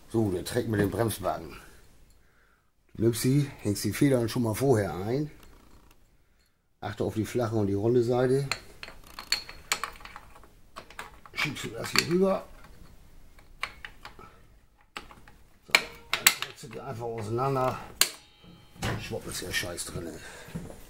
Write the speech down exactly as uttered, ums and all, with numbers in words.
So, der trägt mit dem Bremsbacken. Du nimmst sie, hängst die Federn schon mal vorher ein. Achte auf die flache und die runde Seite. Schiebst du das hier rüber. So, dann setzt du die einfach auseinander. Schwupp ist ja Scheiß drin.